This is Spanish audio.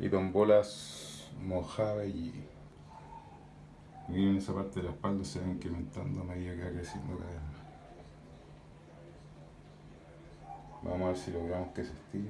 y con bolas mojadas y en esa parte de la espalda se va incrementando a medida que va creciendo cada vez más. Vamos a ver si logramos que se estire.